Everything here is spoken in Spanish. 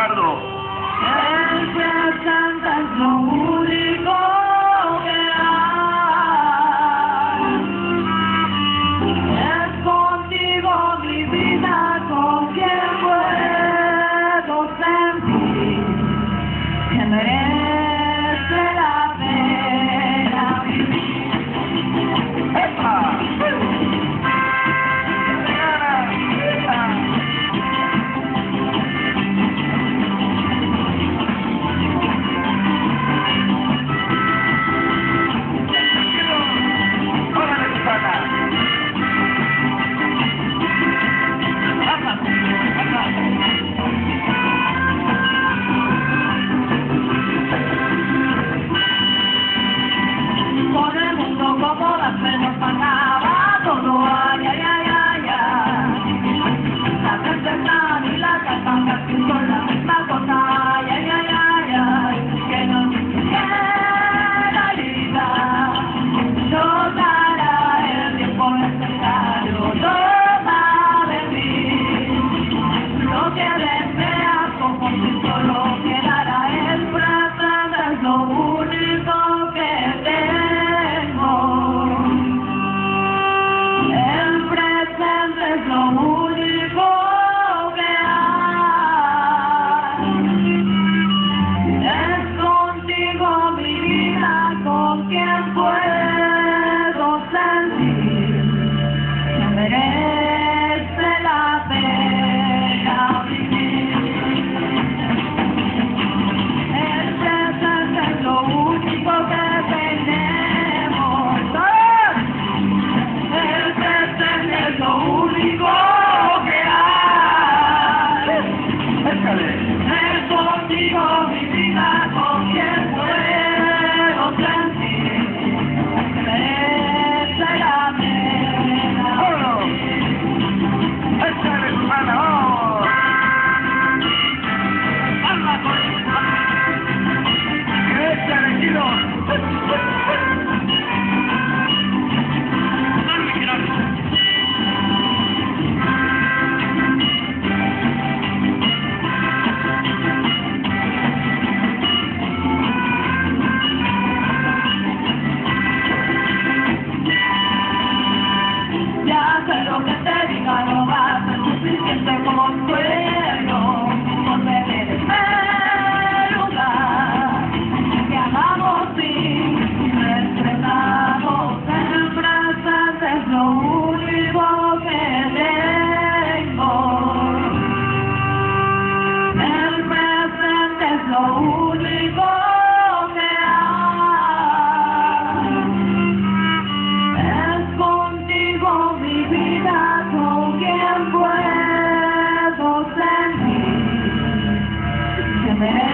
Gerardo. El presente es lo único que hay. Es contigo mi vida, con quien puedo sentir que merece la pena vivir. ¡Epa! Por el mundo como las penas pasaba todo, ay, ay, ay, ay, ay. La tempestad y la calma son la misma cosa, ay, ay, ay, ay, ay. Que nos queda la vida, nos dará el tiempo necesario, toma de mí. Lo que deseas como si solo quedara el presente es lo único que tengo. El presente es lo único que hay. Es contigo mi vida, con quien puedo sentir que merece la pena vivir. El presente es lo único que tenemos. El presente es lo único que hay. ¡Échale! Es contigo mi vida, con quien puedo sentir que merece la pena. ¡Vámonos! ¡Échale, Susana! ¡Vamos! ¡Alma con ¡échale, Kilo! ¡Dale, Gerardo! Ya sé lo que te diga, no va a ser suficiente consuelo por tener ese lugar que amamos sin respetamos. El presente es lo único que tengo. El presente es lo único que hay. Es contigo mi vida, con quien puedo sentir que me